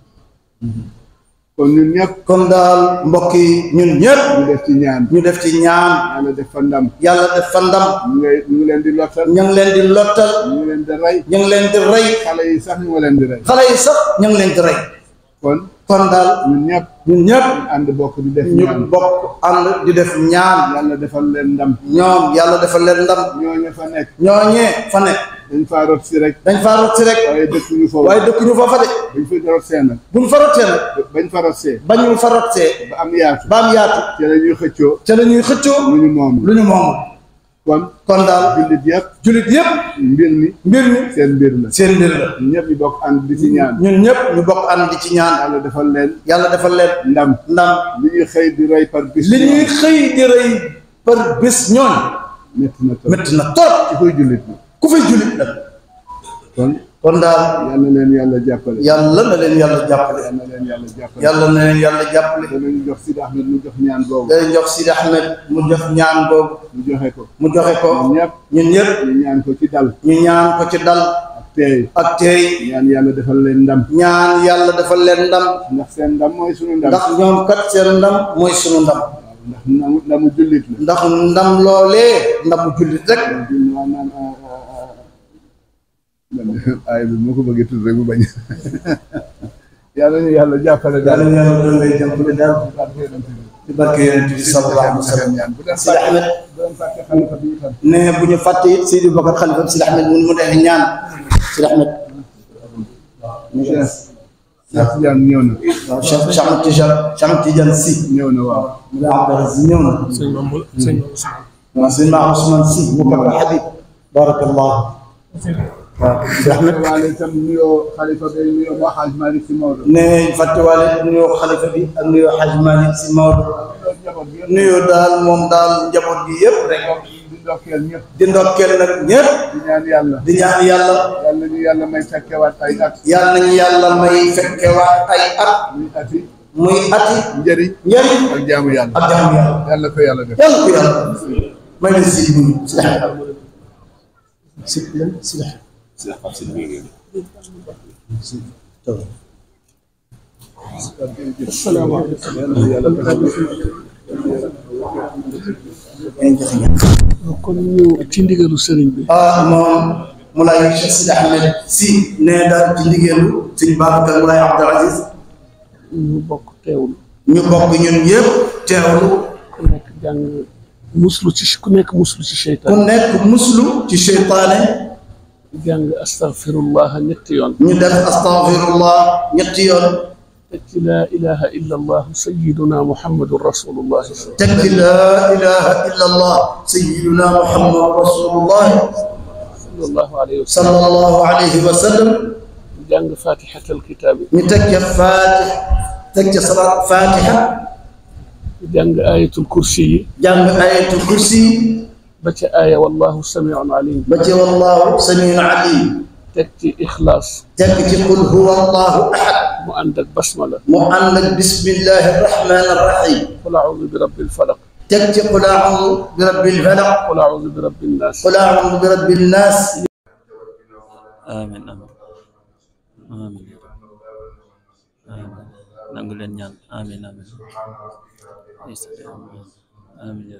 kon ñun ñëpp kon daal mbokk yi ñun ñëpp ñu def ci ñaan yàlla def fa ndam ñu ngi leen di lottal ñu ngi leen di lottal ñu ngi leen di rey ñu ngi leen di rey xale yi sax ñu ngi leen di rey ñu ngi leen di rey kon daal ñun ñëpp ànd bokk di def ñaan ñu bokk ànd di def ñaan yàlla defal leen ndam ñoom yàlla defal leen ndam ñooñu fa nekk dañ faa rot si rek waaye dëkkuñu foofa de buñ fa rot see nag bañ fa rot see ba am yaatu ca la ñuy xëccoo lu ñu moom kon daal jullit yëpp mbir mi seen mbir la ñun ñëpp ñu bokk ànd di ci ñaan yàlla defal leen ndam li ñuy xëy di rey par bis ñooñ métti na trop ku fay jullit la kon daal yal na leen yàlla jàppale yàlla na leen yàlla jàppale danañ jox Sidi Ahmed mu jox ñaan boobu mu joxe ko ñun ñëpp ñu ñaan ko ci dal ak teey ñaan yàlla defal leen ndam ndax seen ndam mooy sunu ndam ndax ñoom kat seen ndam mooy sunu ndam ndax ndamu jullit la ndax ndam loolee ndamu jullit rek ay bi moo ko bëggee tudd rek bu bañ yàlla ñu yàlla jàppale daal ci barke yonent bi sallallahu alayhi wa sallam Sidi Ahmed ne bu ñu fàtte it Sidi Bakar xalifa Sidi Ahmed mu def ñaan Sidi Ahmed Cheikh Tidiane ñëw na waaw Cheikh Tidiane si ñëw na waaw mu la Abdou si ñëw na sëñ Maam Ousmane si mu Bakar Habib barakallah waaw Sidi Ahmed waale itam nuyoo xalifa bi nuyoo waa Xaaj Malick si Maodo ne fàttewaale nuyoo xalifa bi ak nuyoo Xaaj Malick si Maodo nuyoo daal moom daal njaboot gi yëpp rek di ndokkeel nag ñëpp di ñaan yàlla yàlla ñu yàlla may fekkewaat ay at yàlla nañu yàlla may fekkewaat ay at muy ati njëriñ ak jaamu yàlla yàlla ko yàlla def may leen si bu kon ñu ci ndigalu sëriñ bi moom Moulay Cheikh Sidi Ahmed si ne daal ci ndigalu sëñ Babacar Moulay Abdou Aziz ñu bokk teewlu ñun ñëpp teewlu ku nekk muslu ci seytaane jàng astaghfirullah ñetti yoon ñu def astaghfirullah ñetti yoon teg ci laa ilaha illa allah sayyiduna muhammadun rasulullah teg ci laa ilaha illa allah sayyiduna muhammadun rasulullah sallallahu alayhi wa sallam jàng fatihatal kitaabi ñu teg ca salaat fatiha jàng ayatul kursi yi ba ca aaya wallahu samiun alim teg ci ixlaas teg ci qul huwa allahu ahad mu ànd ak basmala mu ànd ak bismillahi arrahmani arrahim qul a'udhu bi rabbil falaq teg ci qul a'udhu bi rabbil falaq qul a'udhu bi rabbin nas qul a'udhu bi rabbin nas amin nangu leen ñaan amin amin ya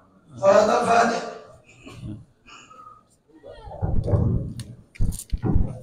rabbi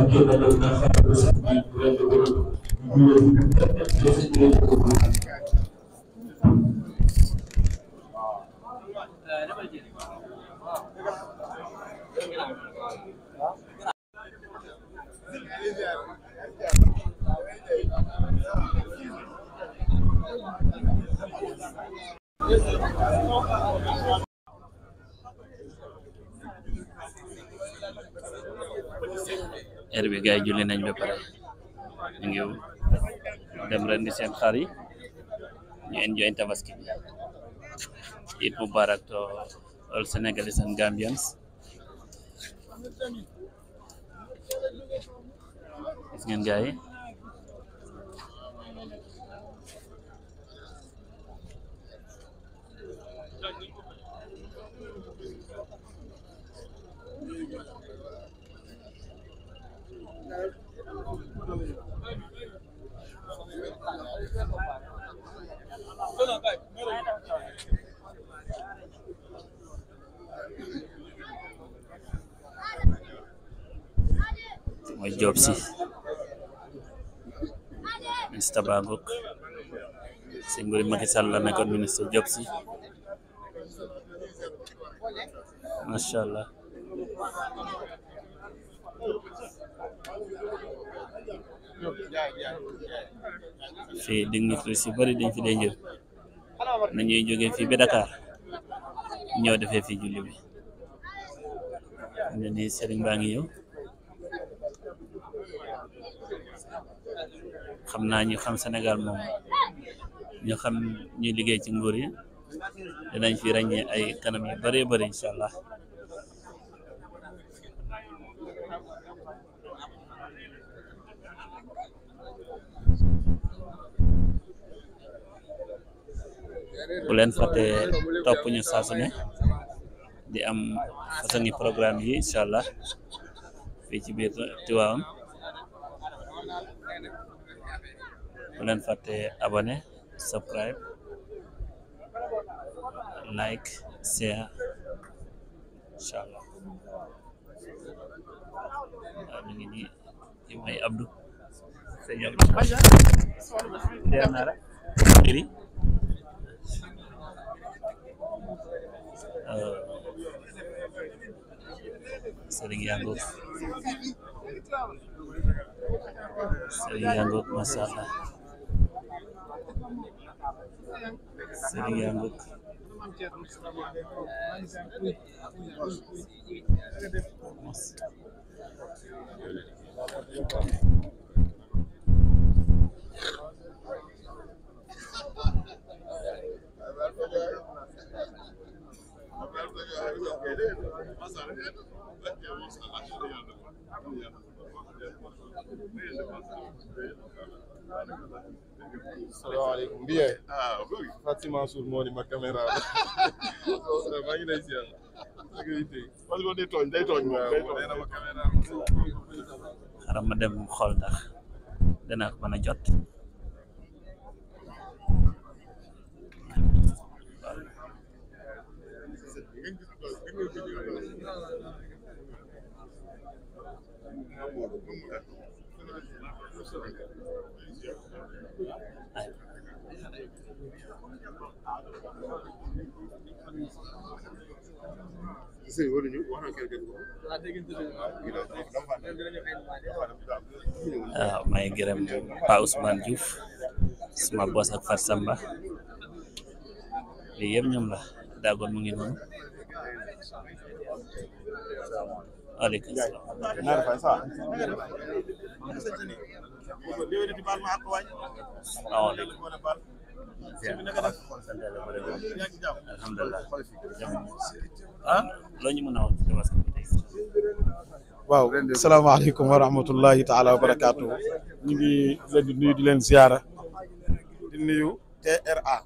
heure bi gars yi julli nañ ba pare ñu ngi dem rendi seen xar yi ñu enjoy tabaski bi. Eid Mubarak to all Senegalese and Gambians. Gis ngeen gars yi mooy Job si ministre Bangok si nguuri Macky Sall la nekkoon ministre Job si masha Allah. fii dignitaires si bari dañ fi dee jël nañuy jógee fii ba Dakar ñëw defee fii julli bi ne ni sëriñ baa ngi ñëw. xam naa ñu xam Sénégal moom ñu xam ñuy liggéey ci nguur yi dinañ fi ràññee ay kanam yu bëree bëri incha allah. bu leen fàtte topp ñu saa su ne di am façon programme yi incha allah fii ci biir Tivaouane. bu leen fàtte abonné subscribe like share incha allah. waaw ñu ngi nii ci may Abdou sëñ Abdou teer naa rek iri sëriñ yaa ngoog sëriñ yaa ngoog masha Allah sëriñ yaa ngoog salaamaaleykum Mbiye Fatima Mansour moo di ma caméra maa ngi lay ziar parce que day tooñ ma caméra xaram ma dem xool ndax dana ko mën a jot. waaw may gërëm Pa Ousmane Diouf sama boss ak Fat Samba lii yëpp ñoom la daagoon mu ngi noonu. Waaleykum salaam. Alhamdulillah. Loo ñu mën a wax ci tabaski bi tey. waaw salaamaaleykum wa rahmatullahi taala wa barakaatu. ñu ngi leen di nuyu di leen ziara di nuyu TRA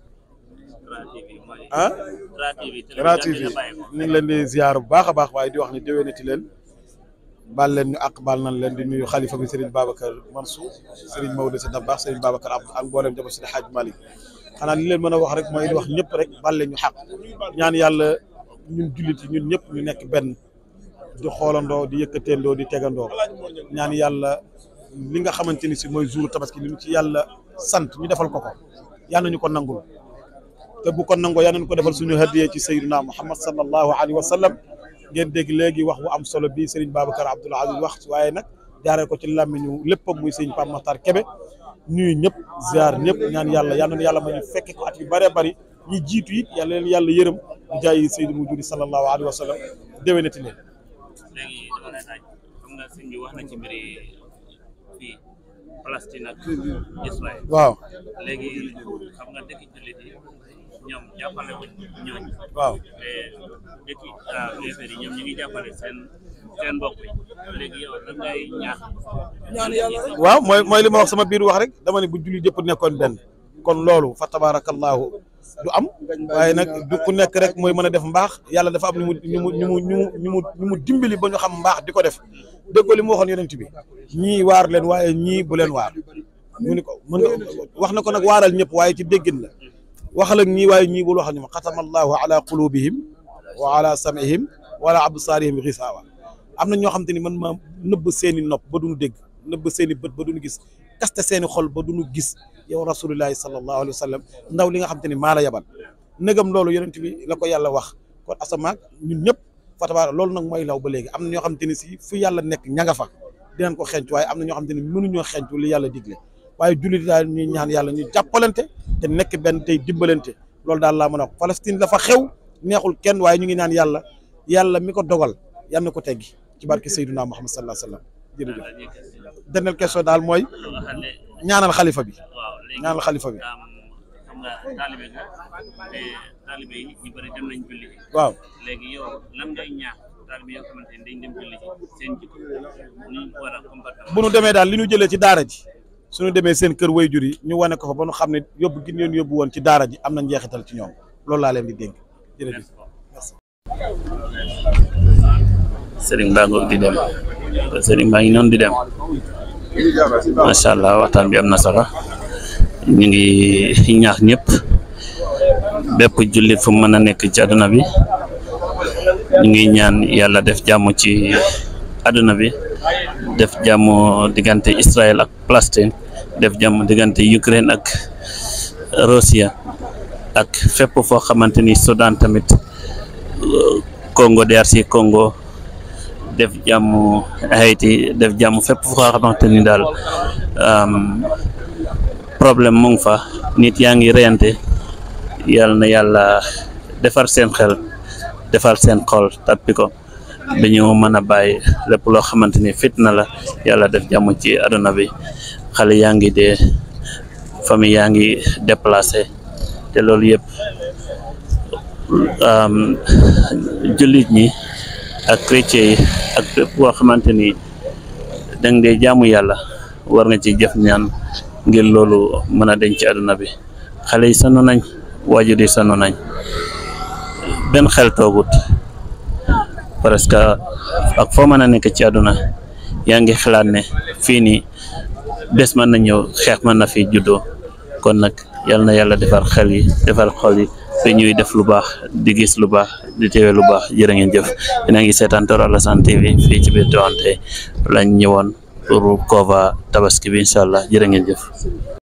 Tra TV ñu ngi leen di ziar bu baax a baax waaye di wax ni déwénati leen baal leen ñu àq baal nañ leen di nuyu xalifa bi Serigne Babacar Mansour Serigne Maodo Sy Dabakh Serigne Babacar Abdou ak mboolem jabar Seydi Hadj Malick xanaa li leen mën a wax rek mooy di wax ñëpp rek baal leen ñu xaq ñaan yàlla ñun jullit yi ñun ñëpp ñu nekk benn di xoolandoo di yëkkateendoo di tegandoo ñaan yàlla li nga xamante ni si mooy jour tabaski li mu ci yàlla sant ñu defal ko yal nañu ko nangul te bu ko nangoo yal nañu ko defal suñu hadiyee ci sayyidina Muhammad sallallahu alayhi wa sallam ngeen dégg léegi wax bu am solo bii Serigne Babacar Abdoul Aziz wax waaye nag jaaree ko ci làmmiñu léppam muy Serigne Pape Makhtar Kébé nuyu ñëpp ziar ñëpp ñaan yàlla yal nañu yàlla ma ñu fekke ko at yu bëree bëri ñi jiitu it yàlla leen yàlla yërëm di jaay Seydou Mujudi sallallahu alayhi wa sallam déwénati leen. léegi dama lay laaj xam nga sëñ bi wax na ci mbiri fii Palestine ak Israël. waaw léegi xam nga dëkk jullit yi ñoom jàppale wuñ ñooñu. waaw te dëkk yéefar yi ñoom ñu ngi jàppale seen mbokk yi léegi yow da ngay ñaax. waaw mooy li ma wax sama biir wax rek dama ne bu jullit yëpp nekkoon benn kon loolu fa tabarakallahu du am waaye nag du ku nekk rek mooy mën a def mbaax yàlla dafa am ñu mu dimbali ba ñu xam mbaax di ko def déggoo li mu waxoon yonent bi ñii waar leen waaye ñii bu leen waar mu ni ko mën nga wax na ko nag waaral ñëpp waaye ci déggin la waxal ak ñii waaye ñii bul waxal ñu ma xatama allahu ala qulubihim wa ala samihim wala absaarihim gisaawa am na ñoo xam te ni man ma nëbb seeni nopp ba duñu dégg nëbb seeni bët ba duñu gis kaste seeni xol ba duñu gis yow rasulillahi sallallahu alayhi wa sallam ndaw li nga xam te ni maa la yabal nëgam loolu yonent bi la ko yàlla wax kon asamaak ñun ñëpp fatabaara loolu nag mooy law ba léegi am na ñoo xam te ni si fu yàlla nekk ña nga fa dinañ ko xenc waaye am na ñoo xam te ni mënuñoo xencu li yàlla digle waaye jullit daal ñuy ñaan yàlla ñu jàppalante te nekk benn tey dimbalante loolu daal laa mën a wax Palestine dafa xew neexul kenn waaye ñu ngi naan yàlla mi ko dogal yal na ko teggi ci barke Seydina Muhammad sallallahu alayhi wa sallam jërëjëf dernière question daal mooy ñaanal xalifa bi ñaanal xalifa bi xam nga taalibe nga te taalibe yi ñu bëri dem nañ julli waaw léegi yow lan ngay ñaax taalibe yoo xamante ni dañ dem julli seen jikko ni ñu war a comporter bu nu demee daal li ñu jëlee ci daara ji suñu demee seen kër waajur yi ñu wane ko fa ba nu xam ne yóbbu gi leen yóbbu woon ci daara ji am na njeexital ci ñoom loolu laa leen di dénk jërëjëf Serigne Ba ngoog di dem Serigne baa ngi noonu di dem macha allah waxtaan bi am na solo ñu ngi ñaax ñëpp bépp jullit fu mën a nekk ci àdduna bi ñu ngi ñaan yàlla def jàmm ci àdduna bi def jàmm diggante Israël ak Palestine def jàmm diggante Ukraine ak Russia ak fépp foo xamante ni Soudan tamit Congo DRC Congo def jàmm Haïti def jàmm fépp foo xamante ni daal problème mu ngi fa nit yaa ngi reyante yàlla na yàlla defar seen xel defar seen xol tappi ko dañu mën a bàyyi lépp loo xamante ni fitna la yàlla def jàmm ci àdduna bi xale yaa ngi dee famille yaa ngi déplacé te loolu yëpp jullit ñi ak chrétien yi ak bépp boo xamante ni dang dee jaamu yàlla war nga ci jëf ñaan ngir loolu mën a denc ci àdduna bi xale yi sonn nañ waajur yi sonn nañ benn xel toogut parce que ak foo mën a nekk ci àdduna yaa ngi xalaat ne fii nii bés mën na ñëw xeex mën na fi juddoo kon nag yal na yàlla defar xel yi defar xol yi te ñuy def lu baax di gis lu baax di teewee lu baax jërë ngeen jëf yéen a ngi seetaan Tor Alassane TV fii ci biir Tivaouane lañ ñëwoon pour Kova tabaski bi incha allah jërë ngeen jëf.